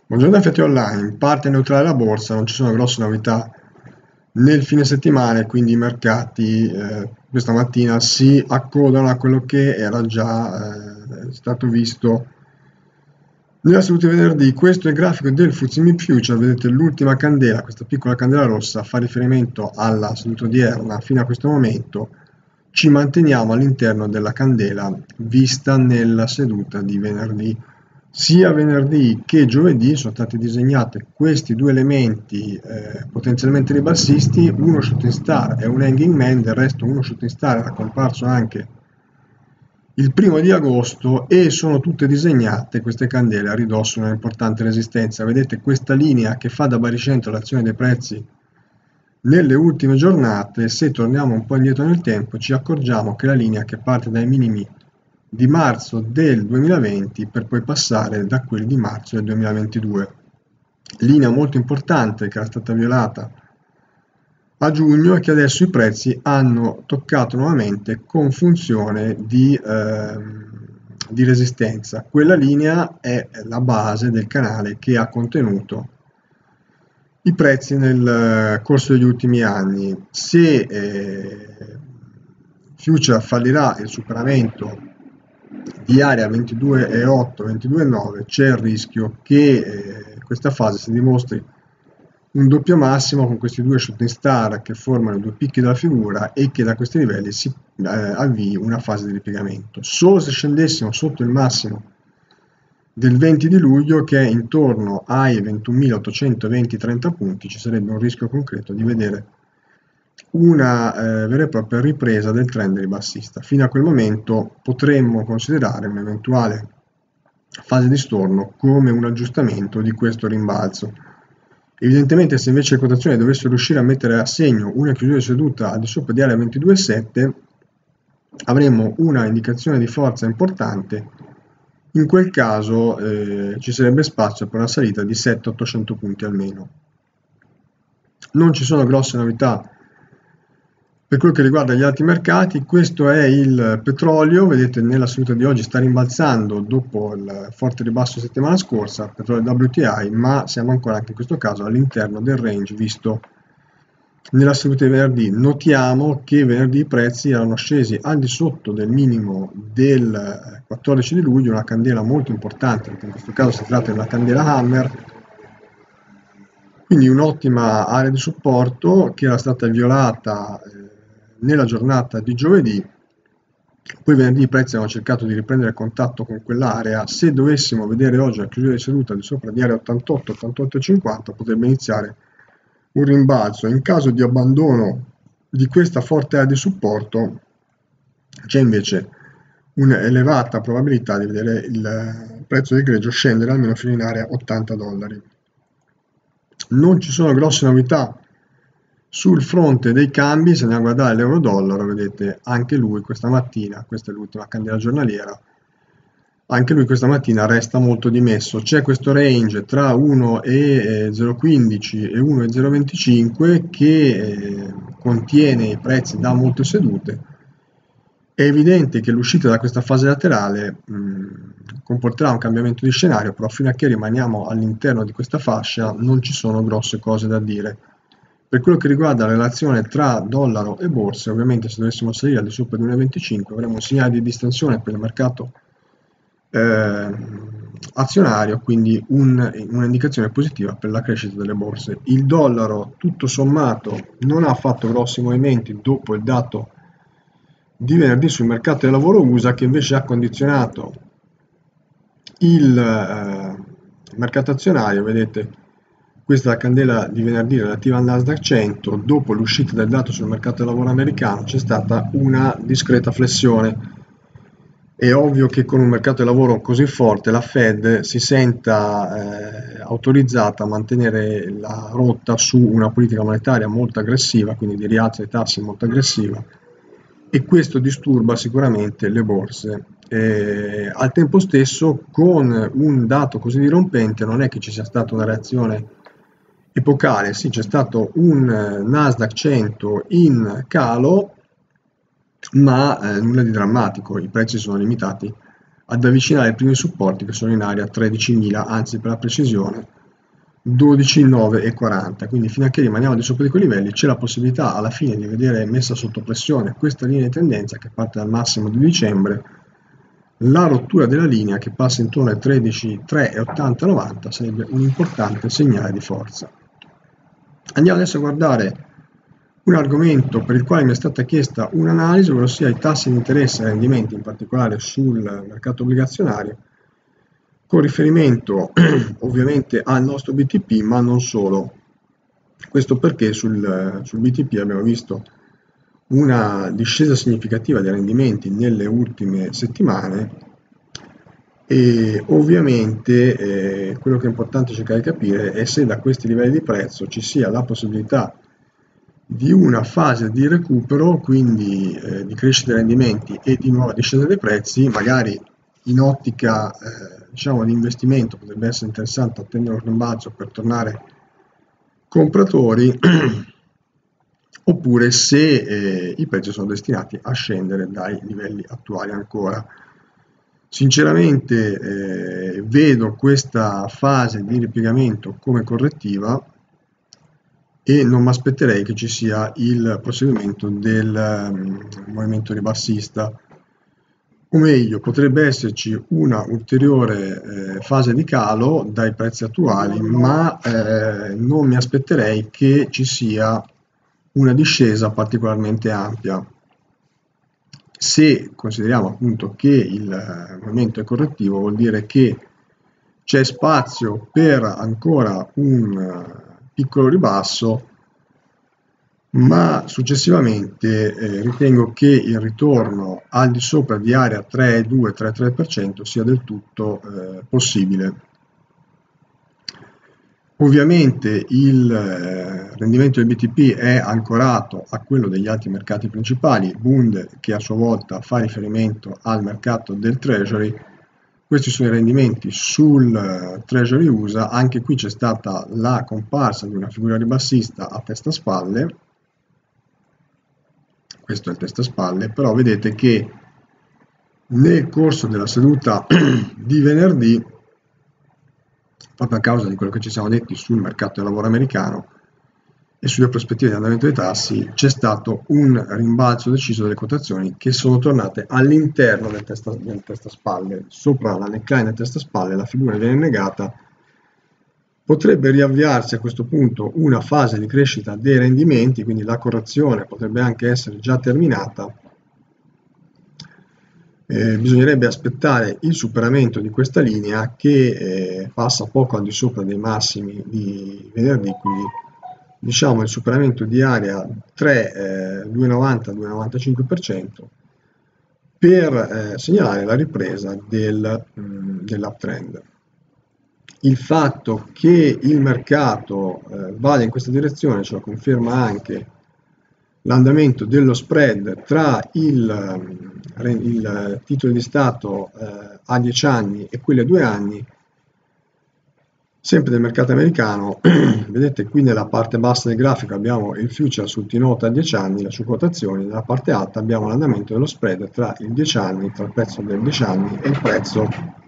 Buongiorno FT Online, parte neutrale la borsa, non ci sono grosse novità nel fine settimana, quindi i mercati questa mattina si accodano a quello che era già stato visto nella seduta di venerdì. Questo è il grafico del FTSE MIB Future, vedete l'ultima candela, questa piccola candela rossa fa riferimento alla seduta odierna. Fino a questo momento ci manteniamo all'interno della candela vista nella seduta di venerdì. Sia venerdì che giovedì sono stati disegnati questi due elementi potenzialmente ribassisti, uno shooting star e un hanging man. Del resto uno shooting star era comparso anche il 1 di agosto e sono tutte disegnate queste candele a ridosso di una importante resistenza. Vedete questa linea che fa da baricentro all'azione dei prezzi nelle ultime giornate. Se torniamo un po' indietro nel tempo ci accorgiamo che la linea che parte dai minimi di marzo del 2020 per poi passare da quelli di marzo del 2022. Linea molto importante che era stata violata a giugno e che adesso i prezzi hanno toccato nuovamente con funzione di resistenza. Quella linea è la base del canale che ha contenuto i prezzi nel corso degli ultimi anni. Se Future fallirà il superamento di area 22,8, 22,9, c'è il rischio che questa fase si dimostri un doppio massimo con questi due shooting star che formano i due picchi della figura e che da questi livelli si avvii una fase di ripiegamento. Solo se scendessimo sotto il massimo del 20 di luglio, che è intorno ai 21.820-30 punti, ci sarebbe un rischio concreto di vedere una vera e propria ripresa del trend ribassista. Fino a quel momento potremmo considerare un'eventuale fase di storno come un aggiustamento di questo rimbalzo. Evidentemente, se invece le quotazioni dovessero riuscire a mettere a segno una chiusura di seduta al di sopra di area 22,7, avremmo una indicazione di forza importante. In quel caso ci sarebbe spazio per una salita di 700-800 punti almeno. Non ci sono grosse novità per quello che riguarda gli altri mercati. Questo è il petrolio, vedete nella seduta di oggi sta rimbalzando dopo il forte ribasso settimana scorsa, petrolio WTI, ma siamo ancora anche in questo caso all'interno del range visto nella seduta di venerdì. Notiamo che venerdì i prezzi erano scesi al di sotto del minimo del 14 di luglio, una candela molto importante, perché in questo caso si tratta di una candela hammer, quindi un'ottima area di supporto che era stata violata nella giornata di giovedì. Poi venerdì i prezzi hanno cercato di riprendere contatto con quell'area. Se dovessimo vedere oggi la chiusura di seduta al di sopra di area 88, 88,50 potrebbe iniziare un rimbalzo. In caso di abbandono di questa forte area di supporto c'è invece un'elevata probabilità di vedere il prezzo del greggio scendere almeno fino in area $80. Non ci sono grosse novità sul fronte dei cambi. Se andiamo a guardare l'euro dollaro, vedete anche lui questa mattina, questa è l'ultima candela giornaliera, anche lui questa mattina resta molto dimesso. C'è questo range tra 1,015 e 1,025 che contiene i prezzi da molte sedute. È evidente che l'uscita da questa fase laterale comporterà un cambiamento di scenario, però fino a che rimaniamo all'interno di questa fascia non ci sono grosse cose da dire. Per quello che riguarda la relazione tra dollaro e borse, ovviamente se dovessimo salire al di sopra di 1,25 avremo un segnale di distensione per il mercato azionario, quindi un'indicazione positiva per la crescita delle borse. Il dollaro tutto sommato non ha fatto grossi movimenti dopo il dato di venerdì sul mercato del lavoro USA, che invece ha condizionato il mercato azionario. Vedete, questa è la candela di venerdì relativa al Nasdaq 100. Dopo l'uscita del dato sul mercato del lavoro americano c'è stata una discreta flessione. È ovvio che con un mercato del lavoro così forte la Fed si senta autorizzata a mantenere la rotta su una politica monetaria molto aggressiva, quindi di rialzo dei tassi molto aggressiva, e questo disturba sicuramente le borse. Al tempo stesso, con un dato così dirompente non è che ci sia stata una reazione epocale. Sì, c'è stato un Nasdaq 100 in calo, ma nulla di drammatico. I prezzi sono limitati ad avvicinare i primi supporti che sono in area 13.000, anzi per la precisione 12, 9 e 40, quindi fino a che rimaniamo al di sopra di quei livelli c'è la possibilità alla fine di vedere messa sotto pressione questa linea di tendenza che parte dal massimo di dicembre. La rottura della linea che passa intorno ai 13, 3 e 80, 90 sarebbe un importante segnale di forza. Andiamo adesso a guardare un argomento per il quale mi è stata chiesta un'analisi, ovvero sia i tassi di interesse e rendimenti, in particolare sul mercato obbligazionario, con riferimento ovviamente al nostro BTP, ma non solo. Questo perché sul BTP abbiamo visto una discesa significativa dei rendimenti nelle ultime settimane e ovviamente quello che è importante cercare di capire è se da questi livelli di prezzo ci sia la possibilità di una fase di recupero, quindi di crescita dei rendimenti e di nuova discesa dei prezzi, magari in ottica diciamo di investimento potrebbe essere interessante attendere un rimbalzo per tornare compratori oppure se i prezzi sono destinati a scendere dai livelli attuali ancora. Sinceramente vedo questa fase di ripiegamento come correttiva e non mi aspetterei che ci sia il proseguimento del movimento ribassista, o meglio, potrebbe esserci una ulteriore fase di calo dai prezzi attuali, ma non mi aspetterei che ci sia una discesa particolarmente ampia. Se consideriamo appunto che il movimento è correttivo, vuol dire che c'è spazio per ancora un piccolo ribasso, ma successivamente ritengo che il ritorno al di sopra di area 3,2-3,3% sia del tutto possibile. Ovviamente il rendimento del BTP è ancorato a quello degli altri mercati principali, Bund che a sua volta fa riferimento al mercato del Treasury. Questi sono i rendimenti sul Treasury USA, anche qui c'è stata la comparsa di una figura ribassista a testa spalle, questo è il testa spalle, però vedete che nel corso della seduta di venerdì, proprio a causa di quello che ci siamo detti sul mercato del lavoro americano e sulle prospettive di andamento dei tassi, c'è stato un rimbalzo deciso delle quotazioni che sono tornate all'interno del testa spalle, sopra la neckline del testa spalle la figura viene negata, potrebbe riavviarsi a questo punto una fase di crescita dei rendimenti, quindi la correzione potrebbe anche essere già terminata. Bisognerebbe aspettare il superamento di questa linea che passa poco al di sopra dei massimi di venerdì, quindi diciamo il superamento di area 3, 2,90-2,95% per segnalare la ripresa dell'uptrend. Il fatto che il mercato vada in questa direzione ce lo conferma anche l'andamento dello spread tra il titolo di Stato a 10 anni e quelli a 2 anni, sempre del mercato americano. Vedete qui nella parte bassa del grafico abbiamo il future sul T-Note a 10 anni, le sue quotazioni, nella parte alta abbiamo l'andamento dello spread tra il 10 anni, tra il prezzo del 10 anni e il prezzo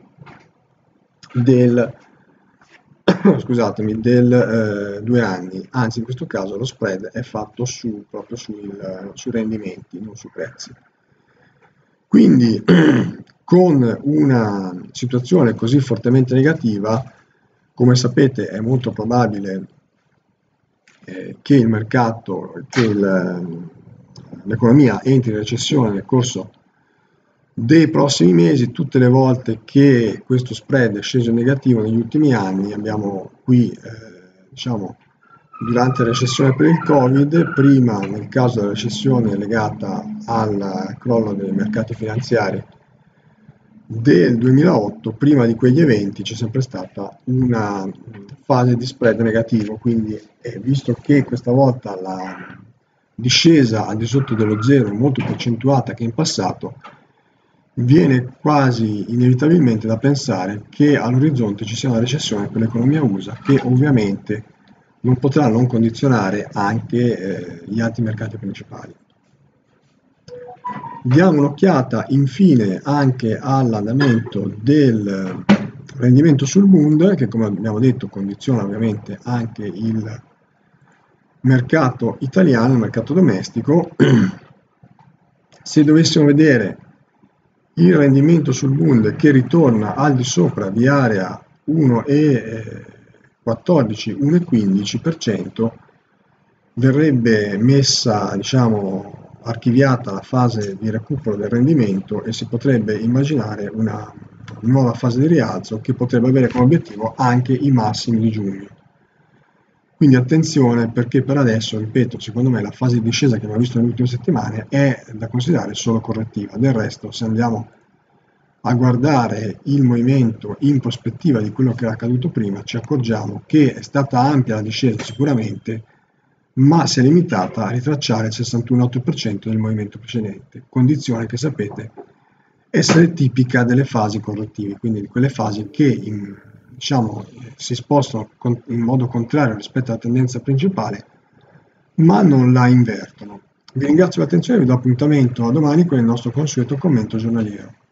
del scusatemi, del 2 anni, anzi in questo caso lo spread è fatto proprio sui rendimenti, non sui prezzi. Quindi con una situazione così fortemente negativa, come sapete è molto probabile che il mercato, che l'economia entri in recessione nel corso dei prossimi mesi. Tutte le volte che questo spread è sceso in negativo negli ultimi anni, abbiamo qui diciamo durante la recessione per il Covid, prima nel caso della recessione legata al crollo dei mercati finanziari del 2008, prima di quegli eventi c'è sempre stata una fase di spread negativo, quindi visto che questa volta la discesa al di sotto dello zero è molto più accentuata che in passato, viene quasi inevitabilmente da pensare che all'orizzonte ci sia una recessione per l'economia USA, che ovviamente non potrà non condizionare anche gli altri mercati principali. Diamo un'occhiata infine anche all'andamento del Rendimento sul Bund, che come abbiamo detto condiziona ovviamente anche il mercato italiano, il mercato domestico. Se dovessimo vedere il rendimento sul Bund che ritorna al di sopra di area 1,14-1,15%, verrebbe messa, diciamo, archiviata la fase di recupero del rendimento e si potrebbe immaginare una nuova fase di rialzo che potrebbe avere come obiettivo anche i massimi di giugno. Quindi attenzione, perché per adesso, ripeto, secondo me la fase di discesa che abbiamo visto nelle ultime settimane è da considerare solo correttiva. Del resto, se andiamo a guardare il movimento in prospettiva di quello che era accaduto prima, ci accorgiamo che è stata ampia la discesa sicuramente, ma si è limitata a ritracciare il 61,8% del movimento precedente, condizione che sapete essere tipica delle fasi correttive, quindi di quelle fasi che diciamo, si spostano in modo contrario rispetto alla tendenza principale, ma non la invertono. Vi ringrazio per l'attenzione e vi do appuntamento a domani con il nostro consueto commento giornaliero.